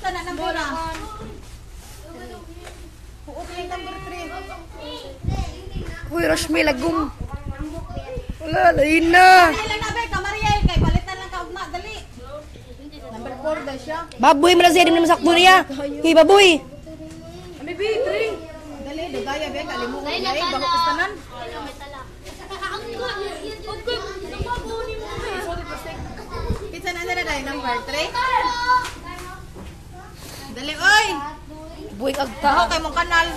Unsa na number na? Huot yung number 3. Uy, Rashmi, lagong. Wala, lain na. Kaya lang na, be, kamariel. Kay balitan lang ka, ugma, dali. Number 4 daw siya. Baboy mo na siya, di mo naman sakto niya. Hey, baboy. Ami, be, 3. Dali, dugaya, be, kalimutan niya, eh. Bakit kustanan? Kitsa na nila dahil number 3. Dali, oy! Buhay Taho agta. kay mong kanal.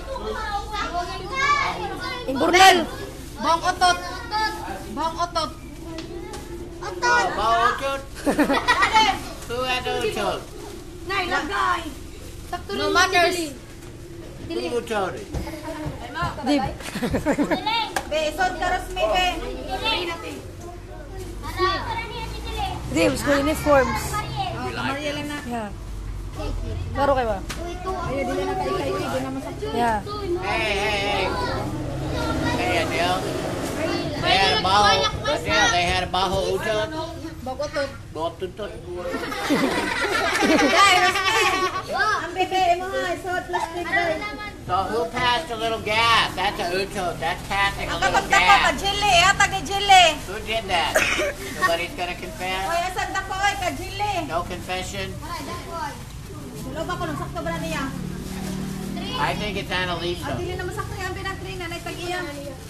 Imburnal. Bang otot. Bang otot. Bawang utot. Who had utot? Nay, lagay. No manners. Who utot? Dib. Be, isod ka Rosmi, be. Dib, school uniforms. Oh, kamariel lang na. Yeah. Laro kayo ba? Ayaw, dili na kayo kayo. Di na masakit. Yeah. Hey. Hey, Adele. They had a baho. Adele, they had a baho utot. Bang otot. Botutot. Dai, Rosmi. Ang bebe, mo nga. Isod, plastic, dai. So who passed a little gas? That's a utot. That's passing a Ang little kapag dako ka, gas. Jilly. Hatag ni Jilly. Who did that? Nobody's gonna confess? Oy, asag dako, oy, ka, Jilly. No confession? Sulo ba ko nung sakto ba na niya? I think it's Annalisa. Ah, dili na masakto yung pinag-3 na naitag-iya.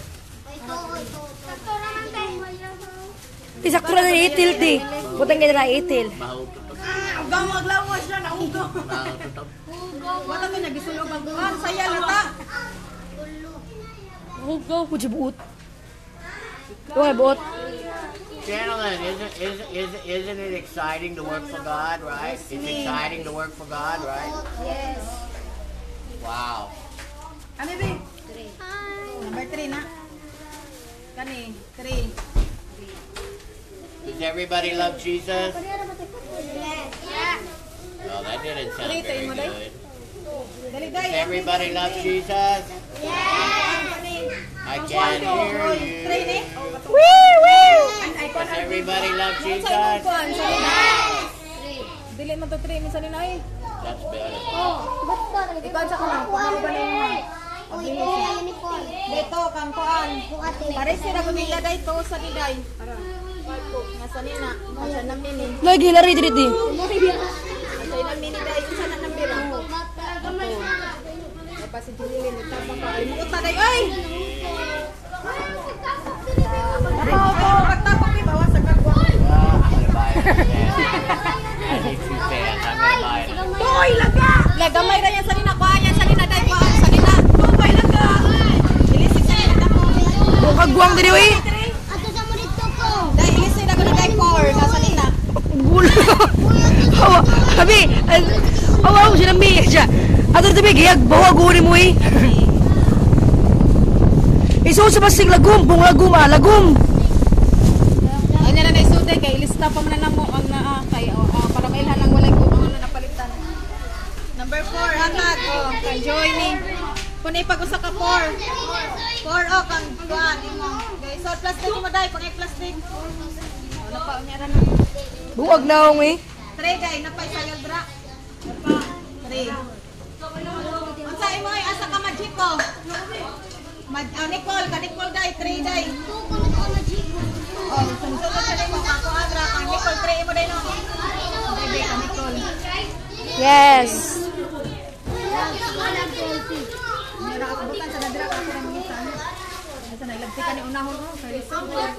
Di, sakto na ni Itil, di. Butang ka na Itil. Baho utot. Ugaw mo, aglawa siya na ugaw. Baho utot. Wala to niya, gisulog ang buwan. Saya lata. Go, kuji buot. Okay, buot. Gentlemen, isn't it exciting to work for God, right? It's exciting to work for God, right? Yes. Wow. Ami, be? Number 3 na. Kani, 3. Does everybody love Jesus? Well, that didn't sound very good. Dali, Does dai. everybody love Jesus? I can't hear you. 3 ni? Does everybody love Sa Jesus? imong kuan, sa nina. Dili man to 3 minsan ni nay. That's better. Ikaw sa kanang kuan ba ni mo? Dito kang kuan. Pare sila ko nilagay to sa niday. Nasa nina, nasa namini. Lagi na rin dito. Nasa namini day isa na nambira. Tapos si Jillian tapos pa ay muot na day oy. Pagtapos ni bawas sa kagwa. I'm gonna buy it. I need 2 fans. I'm gonna buy it. Boy laga. Lagamay ra yan sa nina kuan yan sa nina day kuan sa nina. Boy laga. Ilisig sa nina ko. Buong kagwang dito, eh. Dai ilisig na ko na day 4 nasa nina. Gulo. Hawa. Sabi, awa ko siya ng miya siya. Ato sabi, gayag, bawa guri mo, eh. Iso sa basing lagum, buong lagum, lagum. Ano na naisuday kay ilista pa man na mo ang naa kay para mailhan lang walay ko ano napalitan. Number 4 hatag kay Joy ni. Kun ipag-usa ka 4. 4 kang kuan imo. Guys, so plastic mo dai pag plastic. Ano pa unya ra na. Buwag na akong, eh. 3 dai napay sayod dra. Pa 3. Unsa imo ay asa ka Majiko? Nicole, ka Nicole dai 3 dai. Oh, sunod sa dai mo ka agra kang Nicole 3 mo dai no. Dai ka Nicole. Yes. Mira ka bukan sa nadra ka sa minsan. Asa na ilagti ka ni unahon ko kay Riso.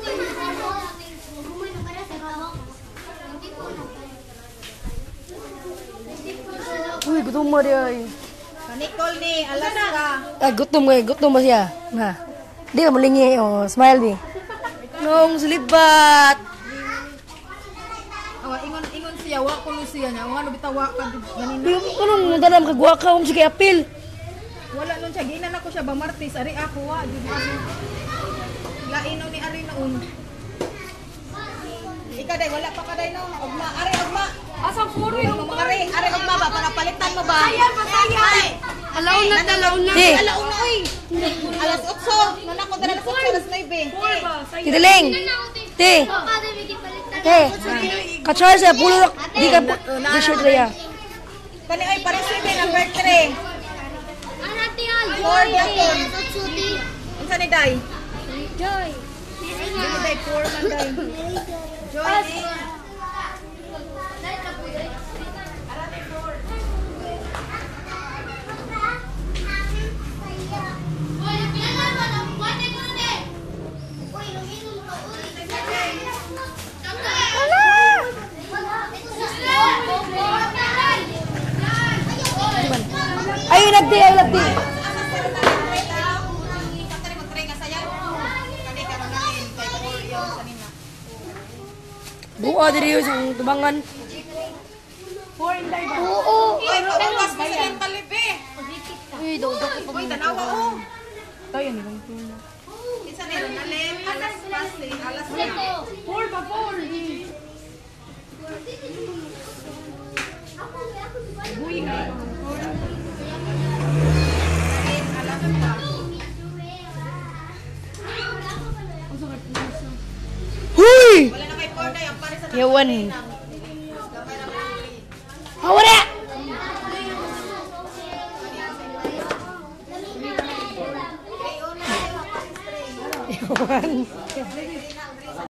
Uy, gutom mo rin. Ka Nicole ni Alaska. Gutom ba siya? Ha. Di ka malingi, oh. Smile di. Nung sulibat. Awa ingon siya wa ko siya nya. Ano bitawa ka ganina. Anong tanam kagwa ka, sige apil. Wala nun siya ginan ako siya ba Martes ari ako wa di ba. Lainaw ni ari noon. Ikaw day wala pa ka day no. Ugma ari ugma. Asang puro yung ari ugma ba para palitan mo ba? Sayang pa sayang. Alaw na. Di. Alaw na oy. Alas 8. Nana ko dala sa alas 9. Tidiling. Ti. Te. Kachar sa pulo. Di ka di shirt na yan. Kani ay parisibe number 3. Four button. Unsa ni day? Joy. Dili day 4 man day. Joy. Ay, nagdi, ay, nagdi. Buka diri yun sa tubangan. Oo. Ay, kawas mo sa yung talibe. Uy, dodo. Uy, tanawa ko. Tayo ni bang tulo. Isa na yun, alim, alas pasti, alas na. 4 pa 4. Buhi nga. Alim, alas na. Huy! Wala na kay 4 day, ang pare sa Yawan. Hawara! Yawan.